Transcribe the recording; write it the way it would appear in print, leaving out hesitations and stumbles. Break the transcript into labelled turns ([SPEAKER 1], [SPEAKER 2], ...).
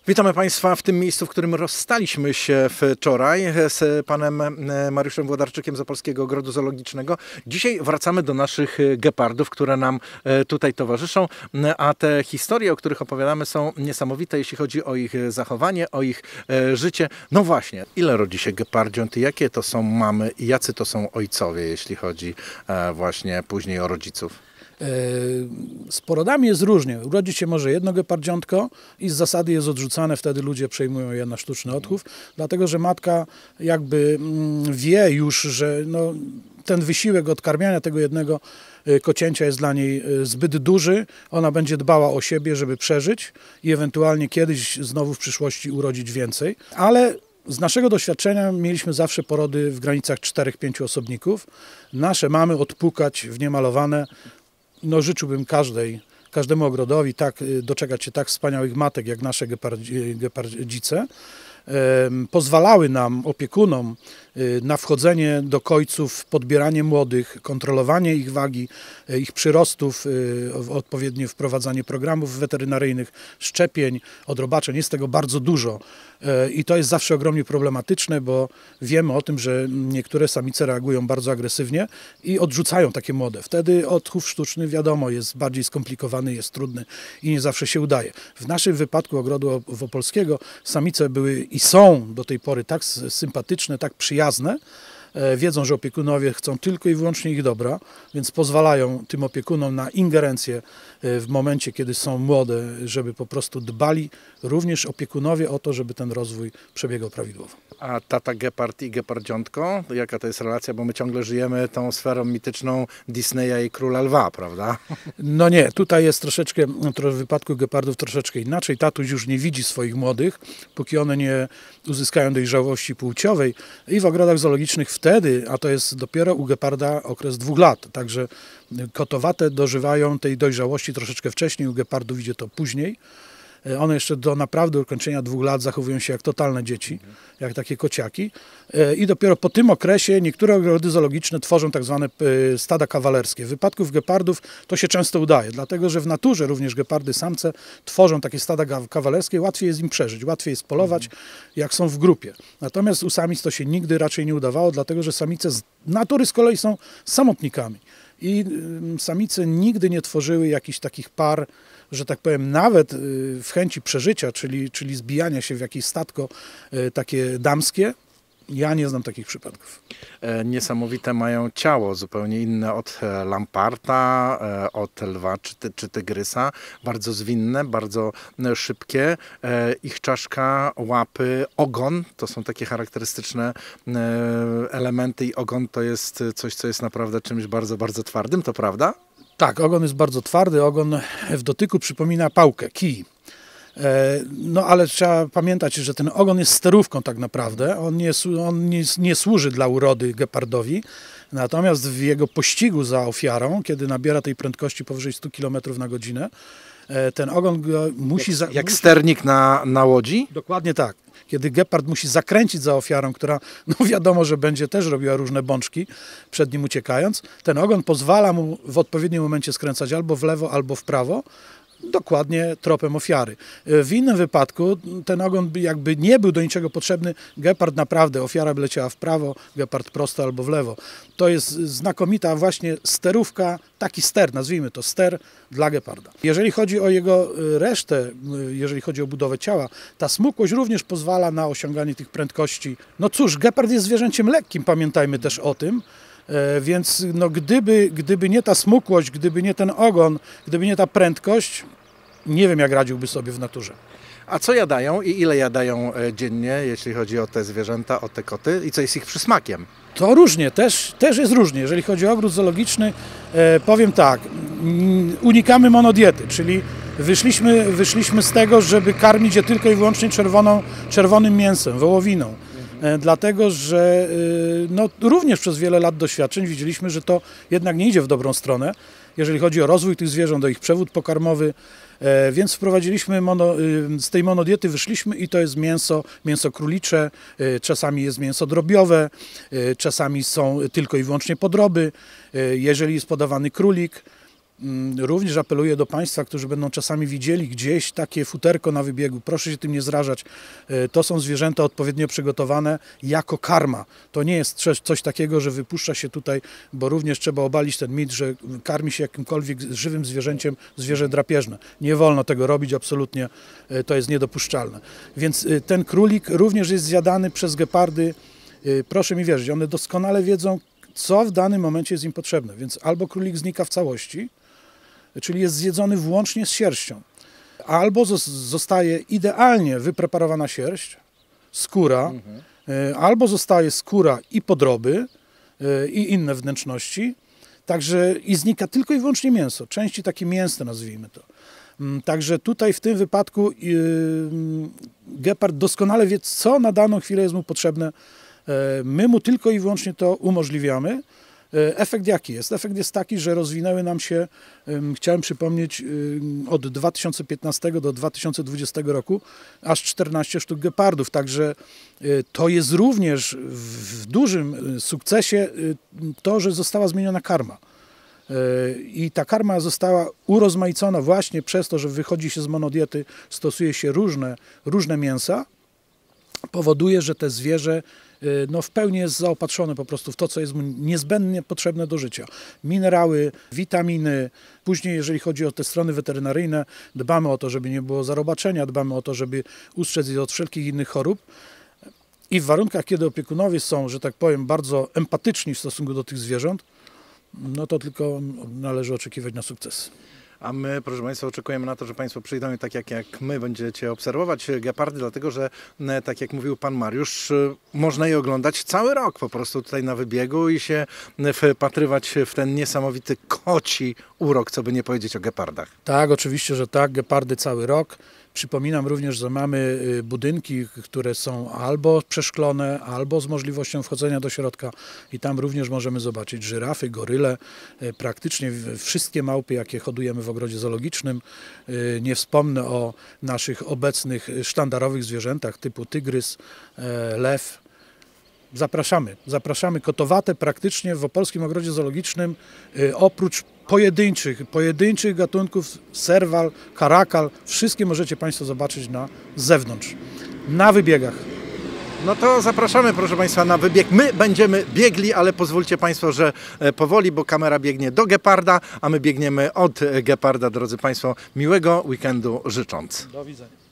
[SPEAKER 1] Witamy Państwa w tym miejscu, w którym rozstaliśmy się wczoraj z panem Mariuszem Włodarczykiem z Opolskiego Ogrodu Zoologicznego. Dzisiaj wracamy do naszych gepardów, które nam tutaj towarzyszą, a te historie, o których opowiadamy, są niesamowite, jeśli chodzi o ich zachowanie, o ich życie. No właśnie, ile rodzi się gepardziąt, jakie to są mamy i jacy to są ojcowie, jeśli chodzi właśnie później o rodziców?
[SPEAKER 2] Z porodami jest różnie. Urodzi się może jedno gepardziątko i z zasady jest odrzucane, wtedy ludzie przejmują je na sztuczny odchów, dlatego że matka jakby wie już, że no, ten wysiłek odkarmiania tego jednego kocięcia jest dla niej zbyt duży. Ona będzie dbała o siebie, żeby przeżyć i ewentualnie kiedyś znowu w przyszłości urodzić więcej. Ale z naszego doświadczenia mieliśmy zawsze porody w granicach 4-5 osobników. Nasze mamy odpukać w niemalowane. No, życzyłbym każdemu ogrodowi doczekać się tak wspaniałych matek jak nasze gepardzice. Pozwalały nam, opiekunom, na wchodzenie do kojców, podbieranie młodych, kontrolowanie ich wagi, ich przyrostów, odpowiednie wprowadzanie programów weterynaryjnych, szczepień, odrobaczeń. Jest tego bardzo dużo i to jest zawsze ogromnie problematyczne, bo wiemy o tym, że niektóre samice reagują bardzo agresywnie i odrzucają takie młode. Wtedy odchów sztuczny, wiadomo, jest bardziej skomplikowany, jest trudny i nie zawsze się udaje. W naszym wypadku Ogrodu Opolskiego samice były i są do tej pory tak sympatyczne, tak przyjazne, wiedzą, że opiekunowie chcą tylko i wyłącznie ich dobra, więc pozwalają tym opiekunom na ingerencję w momencie, kiedy są młode, żeby po prostu dbali również opiekunowie o to, żeby ten rozwój przebiegał prawidłowo.
[SPEAKER 1] A tata gepard i gepardziątko, jaka to jest relacja? Bo my ciągle żyjemy tą sferą mityczną Disneya i Króla Lwa, prawda?
[SPEAKER 2] No nie, tutaj jest troszeczkę, w wypadku gepardów troszeczkę inaczej. Tatuś już nie widzi swoich młodych, póki one nie uzyskają dojrzałości płciowej i w ogrodach zoologicznych wtedy, a to jest dopiero u geparda okres 2 lat, także kotowate dożywają tej dojrzałości troszeczkę wcześniej, u gepardów idzie to później. One jeszcze do naprawdę ukończenia 2 lat zachowują się jak totalne dzieci, jak takie kociaki. I dopiero po tym okresie niektóre ogrody zoologiczne tworzą tak zwane stada kawalerskie. W wypadku gepardów to się często udaje, dlatego że w naturze również gepardy samce tworzą takie stada kawalerskie, łatwiej jest im przeżyć, łatwiej jest polować, jak są w grupie. Natomiast u samic to się nigdy raczej nie udawało, dlatego że samice z natury z kolei są samotnikami. I samice nigdy nie tworzyły jakichś takich par, że tak powiem, nawet w chęci przeżycia, czyli zbijania się w jakieś statko takie damskie. Ja nie znam takich przypadków.
[SPEAKER 1] Niesamowite mają ciało, zupełnie inne od lamparta, od lwa czy tygrysa. Bardzo zwinne, bardzo szybkie. Ich czaszka, łapy, ogon to są takie charakterystyczne elementy i ogon to jest coś, co jest naprawdę czymś bardzo, bardzo twardym, to prawda?
[SPEAKER 2] Tak, ogon jest bardzo twardy, ogon w dotyku przypomina pałkę, kij. No ale trzeba pamiętać, że ten ogon jest sterówką tak naprawdę, on nie służy dla urody gepardowi, natomiast w jego pościgu za ofiarą, kiedy nabiera tej prędkości powyżej 100 km na godzinę, ten ogon musi...
[SPEAKER 1] Jak sternik na łodzi?
[SPEAKER 2] Dokładnie tak. Kiedy gepard musi zakręcić za ofiarą, która no wiadomo, że będzie też robiła różne bączki przed nim uciekając, ten ogon pozwala mu w odpowiednim momencie skręcać albo w lewo, albo w prawo, dokładnie tropem ofiary. W innym wypadku ten ogon jakby nie był do niczego potrzebny, gepard naprawdę, ofiara by leciała w prawo, gepard prosto albo w lewo. To jest znakomita właśnie sterówka, taki ster, nazwijmy to ster dla geparda. Jeżeli chodzi o jego resztę, jeżeli chodzi o budowę ciała, ta smukłość również pozwala na osiąganie tych prędkości. No cóż, gepard jest zwierzęciem lekkim, pamiętajmy też o tym. Więc no, gdyby nie ta smukłość, gdyby nie ten ogon, gdyby nie ta prędkość, nie wiem, jak radziłby sobie w naturze.
[SPEAKER 1] A co jadają i ile jadają dziennie, jeśli chodzi o te zwierzęta, o te koty i co jest ich przysmakiem?
[SPEAKER 2] To różnie, też jest różnie. Jeżeli chodzi o ogród zoologiczny, powiem tak, unikamy monodiety, czyli wyszliśmy z tego, żeby karmić je tylko i wyłącznie czerwonym mięsem, wołowiną. Dlatego, że no, również przez wiele lat doświadczeń widzieliśmy, że to jednak nie idzie w dobrą stronę, jeżeli chodzi o rozwój tych zwierząt, o ich przewód pokarmowy, więc wprowadziliśmy, z tej monodiety wyszliśmy i to jest mięso królicze, czasami jest mięso drobiowe, czasami są tylko i wyłącznie podroby, jeżeli jest podawany królik, Również apeluję do Państwa, którzy będą czasami widzieli gdzieś takie futerko na wybiegu. Proszę się tym nie zrażać. To są zwierzęta odpowiednio przygotowane jako karma. To nie jest coś takiego, że wypuszcza się tutaj, bo również trzeba obalić ten mit, że karmi się jakimkolwiek żywym zwierzęciem zwierzę drapieżne. Nie wolno tego robić, absolutnie to jest niedopuszczalne. Więc ten królik również jest zjadany przez gepardy. Proszę mi wierzyć, one doskonale wiedzą, co w danym momencie jest im potrzebne. Więc albo królik znika w całości, czyli jest zjedzony włącznie z sierścią, albo zostaje idealnie wypreparowana sierść, skóra, albo zostaje skóra i podroby i inne wnętrzności, także i znika tylko i wyłącznie mięso, części takie mięsne nazwijmy to. Także tutaj w tym wypadku gepard doskonale wie, co na daną chwilę jest mu potrzebne. My mu tylko i wyłącznie to umożliwiamy. Efekt jaki jest? Efekt jest taki, że rozwinęły nam się, chciałem przypomnieć, od 2015 do 2020 roku aż 14 sztuk gepardów. Także to jest również w dużym sukcesie to, że została zmieniona karma. I ta karma została urozmaicona właśnie przez to, że wychodzi się z monodiety, stosuje się różne mięsa, powoduje, że te zwierzę w pełni jest zaopatrzone po prostu w to, co jest mu niezbędnie potrzebne do życia. Minerały, witaminy. Później, jeżeli chodzi o te strony weterynaryjne, dbamy o to, żeby nie było zarobaczenia, dbamy o to, żeby ustrzec je od wszelkich innych chorób. I w warunkach, kiedy opiekunowie są, że tak powiem, bardzo empatyczni w stosunku do tych zwierząt, no to tylko należy oczekiwać na sukces.
[SPEAKER 1] A my, proszę Państwa, oczekujemy na to, że Państwo przyjdą i tak jak my będziecie obserwować gepardy, dlatego że, tak jak mówił Pan Mariusz, można je oglądać cały rok po prostu tutaj na wybiegu i się wpatrywać w ten niesamowity koci urok, co by nie powiedzieć o gepardach.
[SPEAKER 2] Tak, oczywiście, że tak, gepardy cały rok. Przypominam również, że mamy budynki, które są albo przeszklone, albo z możliwością wchodzenia do środka i tam również możemy zobaczyć żyrafy, goryle, praktycznie wszystkie małpy, jakie hodujemy w ogrodzie zoologicznym. Nie wspomnę o naszych obecnych sztandarowych zwierzętach typu tygrys, lew. Zapraszamy kotowate praktycznie w Opolskim Ogrodzie Zoologicznym, oprócz pojedynczych gatunków, serwal, karakal, wszystkie możecie Państwo zobaczyć na zewnątrz, na wybiegach.
[SPEAKER 1] No to zapraszamy, proszę Państwa, na wybieg. My będziemy biegli, ale pozwólcie Państwo, że powoli, bo kamera biegnie do geparda, a my biegniemy od geparda, drodzy Państwo. Miłego weekendu życząc.
[SPEAKER 2] Do widzenia.